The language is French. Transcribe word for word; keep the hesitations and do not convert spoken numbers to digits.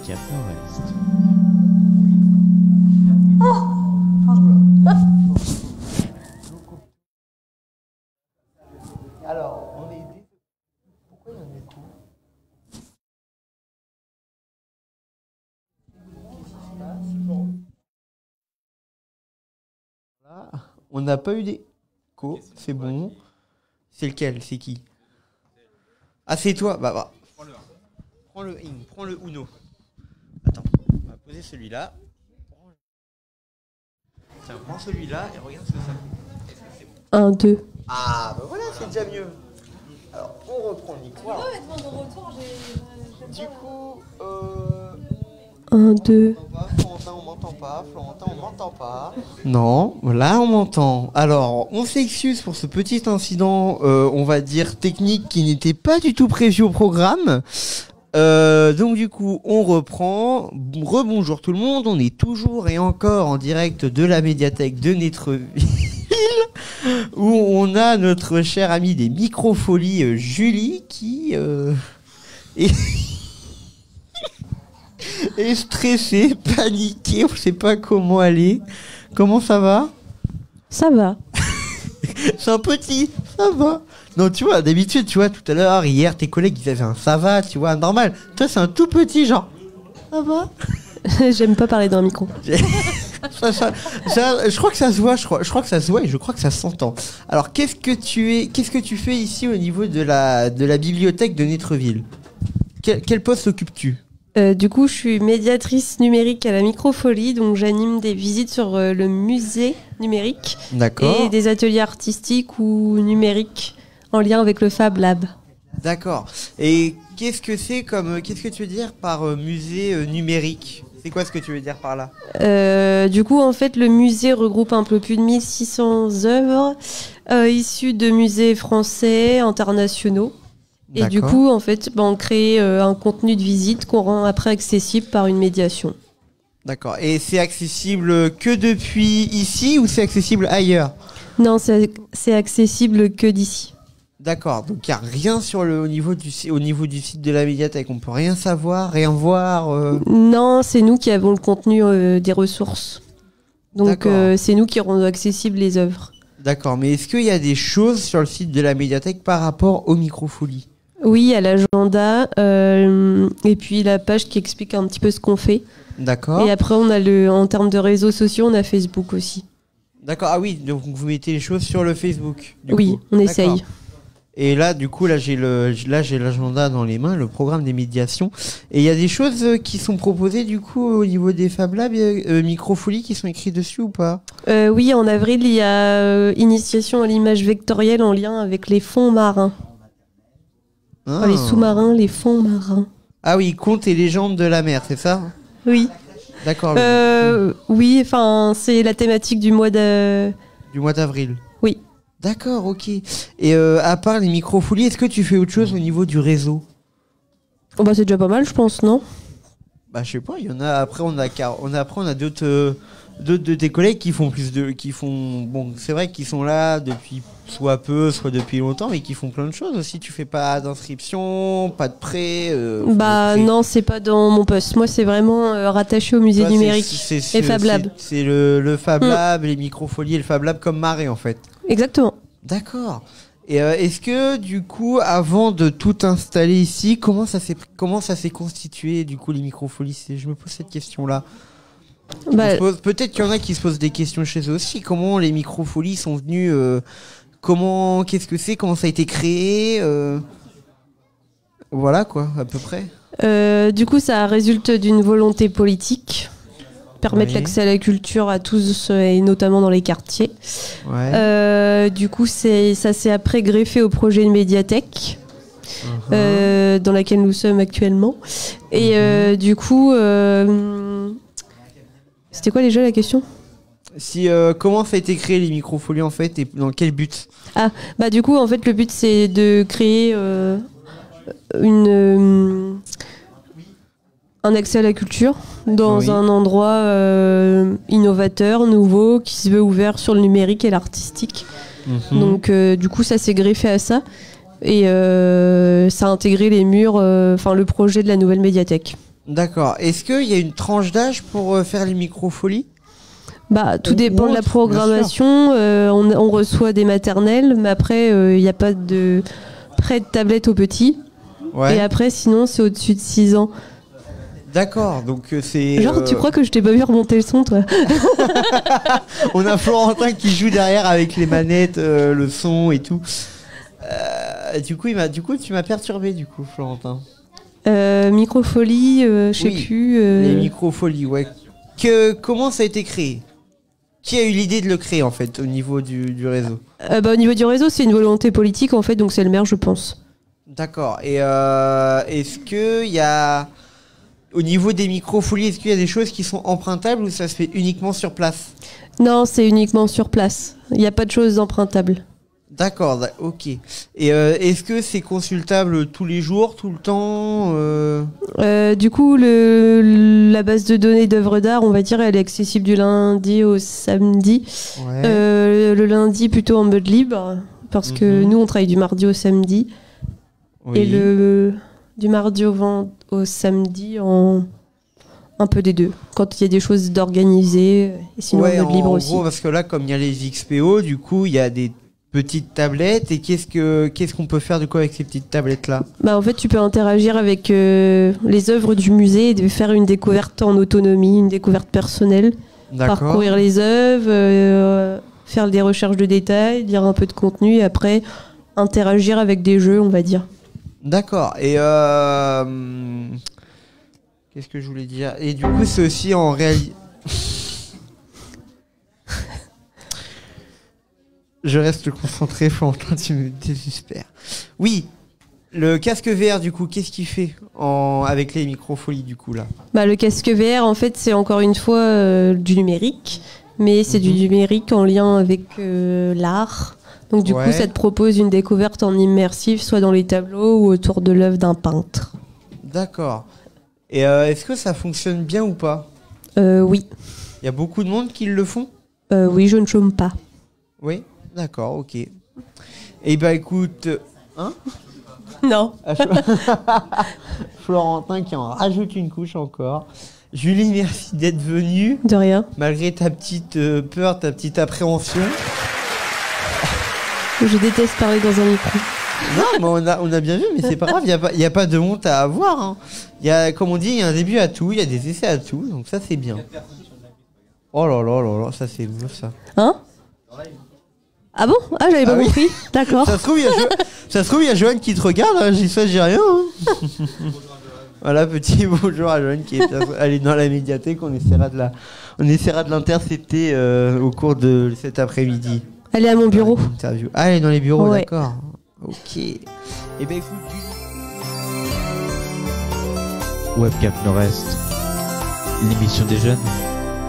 Cap Nord-Est. Alors, on est... Pourquoi il y a un écho ? Voilà. On n'a pas eu d'écho, c'est bon. C'est lequel ? C'est qui ? Ah, c'est toi ? Bah, bah. Prends le ing, prends le Uno. Attends, on va poser celui-là. Tiens, prends celui-là et regarde ce que ça fait. un, deux. Ah, bah voilà, c'est déjà mieux. Alors, on reprend le micro. Alors, du coup, euh... un, deux. Florentin, on m'entend pas. Florentin, on m'entend pas. Non, là, on m'entend. Alors, on s'excuse pour ce petit incident, euh, on va dire technique, qui n'était pas du tout prévu au programme. Euh, donc du coup, on reprend. Rebonjour tout le monde. On est toujours et encore en direct de la médiathèque de Nétreville, où on a notre cher ami des microfolies, euh, Julie, qui euh, est... est stressée, paniquée. On ne sait pas comment aller. Comment ça va ? Ça va. C'est un petit. Ça va. Non, tu vois, d'habitude, tu vois, tout à l'heure, hier, tes collègues, ils avaient un ça va, tu vois, normal. Toi, c'est un tout petit, genre, ça va. J'aime pas parler dans un micro. ça, ça, ça, je crois que ça se voit, je crois, je crois que ça se voit et je crois que ça s'entend. Alors, qu'est-ce que tu es, qu'est-ce que tu fais ici au niveau de la, de la bibliothèque de Nétreville ? Quel, quel poste occupes-tu ? Euh, du coup, je suis médiatrice numérique à la Microfolie, donc j'anime des visites sur euh, le musée numérique. D'accord. Et des ateliers artistiques ou numériques en lien avec le Fab Lab. D'accord. Et qu'est-ce que c'est comme, qu'est-ce que tu veux dire par euh, musée euh, numérique ? C'est quoi ce que tu veux dire par là ? euh, Du coup, en fait, le musée regroupe un peu plus de mille six cents œuvres euh, issues de musées français, internationaux. Et D'accord. du coup, en fait, ben, on crée euh, un contenu de visite qu'on rend après accessible par une médiation. D'accord. Et c'est accessible que depuis ici ou c'est accessible ailleurs ? Non, c'est, c'est accessible que d'ici. D'accord. Donc il n'y a rien sur le au niveau du au niveau du site de la médiathèque. On peut rien savoir, rien voir. Euh... Non, c'est nous qui avons le contenu euh, des ressources. Donc euh, c'est nous qui rendons accessibles les œuvres. D'accord. Mais est-ce qu'il y a des choses sur le site de la médiathèque par rapport aux microfolies ? Oui, à l'agenda euh, et puis la page qui explique un petit peu ce qu'on fait. D'accord. Et après, on a le, en termes de réseaux sociaux, on a Facebook aussi. D'accord. Ah oui, donc vous mettez les choses sur le Facebook. Du oui, coup. on D'accord. essaye. Et là, du coup, là j'ai le, là j'ai l'agenda dans les mains, le programme des médiations. Et il y a des choses qui sont proposées du coup au niveau des Fab Labs, euh, microfolies qui sont écrites dessus ou pas ? euh, Oui, en avril, il y a euh, initiation à l'image vectorielle en lien avec les fonds marins. Ah. Enfin, les sous-marins, les fonds marins. Ah oui, contes et légendes de la mer, c'est ça ? Oui. D'accord. Euh, oui, enfin, c'est la thématique du mois de... Du mois d'avril. Oui. D'accord, ok. Et euh, à part les microfolies, est-ce que tu fais autre chose au niveau du réseau ? Oh bah c'est déjà pas mal, je pense, non ? Bah je sais pas, il y en a. Après on a, car, on a après on a d'autres, euh, d'autres de tes collègues qui font plus de, qui font. Bon, c'est vrai qu'ils sont là depuis soit peu, soit depuis longtemps, mais qui font plein de choses aussi. Tu fais pas d'inscription, pas de prêt. Euh, bah prêt. Non, c'est pas dans mon poste. Moi, c'est vraiment euh, rattaché au musée Toi, numérique c'est, c'est, et Fab Lab. C'est, c'est le, le Fab mm. Lab, les microfolies et le Fab Lab comme marée en fait. Exactement. D'accord. Et euh, est-ce que du coup, avant de tout installer ici, comment ça s'est comment ça s'est constitué du coup les microfolies ? Je me pose cette question-là. Bah, pose, peut-être qu'il y en a qui se posent des questions chez eux aussi. Comment les microfolies sont venues euh, Comment Qu'est-ce que c'est ? Comment ça a été créé euh, Voilà quoi, à peu près. Euh, du coup, ça résulte d'une volonté politique. Permettre oui. l'accès à la culture à tous et notamment dans les quartiers. Ouais. Euh, du coup, c'est, ça s'est après greffé au projet de médiathèque uh-huh. euh, dans laquelle nous sommes actuellement. Et uh-huh. euh, du coup, euh, c'était quoi déjà la question ? Si euh, comment ça a été créé les microfolies en fait et dans quel but ? Ah bah du coup en fait le but c'est de créer euh, une euh, un accès à la culture dans oui. un endroit euh, innovateur, nouveau, qui se veut ouvert sur le numérique et l'artistique. Mmh. Donc euh, du coup ça s'est greffé à ça et euh, ça a intégré les murs, enfin euh, le projet de la nouvelle médiathèque. D'accord. Est-ce qu'il y a une tranche d'âge pour euh, faire les microfolies? Bah, tout Ou dépend de la autre, programmation. Euh, on, on reçoit des maternelles, mais après, il euh, n'y a pas de prêt de tablette aux petits. Ouais. Et après, sinon, c'est au-dessus de six ans. D'accord, donc euh, c'est... Genre, euh, tu crois que je t'ai pas vu remonter le son, toi? On a Florentin qui joue derrière avec les manettes, euh, le son et tout. Euh, du coup, il m'a, du coup, tu m'as perturbé, du coup, Florentin. euh, Microfolie, euh, je sais Oui, plus. euh, Les microfolies, ouais. Que, comment ça a été créé? Qui a eu l'idée de le créer, en fait, au niveau du, du réseau? euh, bah, au niveau du réseau, c'est une volonté politique, en fait, donc c'est le maire, je pense. D'accord. Et euh, est-ce qu'il y a... Au niveau des microfolies, est-ce qu'il y a des choses qui sont empruntables ou ça se fait uniquement sur place? Non, c'est uniquement sur place. Il n'y a pas de choses empruntables. D'accord, d'ac- ok. Et euh, est-ce que c'est consultable tous les jours, tout le temps euh Euh, du coup, le, la base de données d'œuvres d'art, on va dire, elle est accessible du lundi au samedi. Ouais. Euh, le lundi plutôt en mode libre, parce que Mhm. nous, on travaille du mardi au samedi. Oui. Et le du mardi au, vend- au samedi en un peu des deux. Quand il y a des choses d'organiser, et sinon Ouais, en mode en libre gros, aussi. parce que là, comme il y a les X P O, du coup, il y a des petites tablettes. Et qu'est-ce que qu'est-ce qu'on peut faire du coup avec ces petites tablettes-là? Bah, en fait, tu peux interagir avec euh, les œuvres du musée et de faire une découverte en autonomie, une découverte personnelle. D'accord. Parcourir les œuvres, euh, faire des recherches de détails, lire un peu de contenu et après interagir avec des jeux, on va dire. D'accord. Et euh... hum, qu'est-ce que je voulais dire? Et du coup, c'est aussi en réalité. Je reste concentré, Florentin, tu me désespères. Oui, le casque V R, du coup, qu'est-ce qu'il fait en... avec les microfolies, du coup, là? Bah, le casque V R, en fait, c'est encore une fois euh, du numérique, mais c'est Mhm. du numérique en lien avec euh, l'art. Donc du Ouais. coup, ça te propose une découverte en immersif, soit dans les tableaux ou autour de l'œuvre d'un peintre. D'accord. Et euh, est-ce que ça fonctionne bien ou pas? Euh, oui, Il y a beaucoup de monde qui le font? Euh, oui, je ne chôme pas. Oui. D'accord, ok. Et bah écoute... euh, Hein? Non. Ah, Florentin qui en rajoute une couche encore. Julie, merci d'être venue. De rien. Malgré ta petite euh, peur, ta petite appréhension. Je déteste parler dans un micro. Non, mais on a, on a bien vu, mais c'est pas grave, il n'y a, pas- y a pas de honte à avoir. Hein. Y a, comme on dit, il y a un début à tout, il y a des essais à tout, donc ça c'est bien. Oh là là là là, ça c'est beau ça. Hein? Ah bon? Ah, j'avais pas Ah oui. compris. D'accord. Ça se trouve, il y a Jo- ça se trouve, il y a Joanne qui te regarde, hein, j'y sais, j'ai rien. Hein. Voilà, petit bonjour à Joanne qui est allée dans la médiathèque, on essaiera de la, on essaiera de l'intercepter euh, au cours de cet après-midi. Allez à mon bureau. Interview. Ah, elle est dans les bureaux, Ouais. d'accord. Ok. Et ben écoute, Webcam Nord-Est, l'émission des jeunes.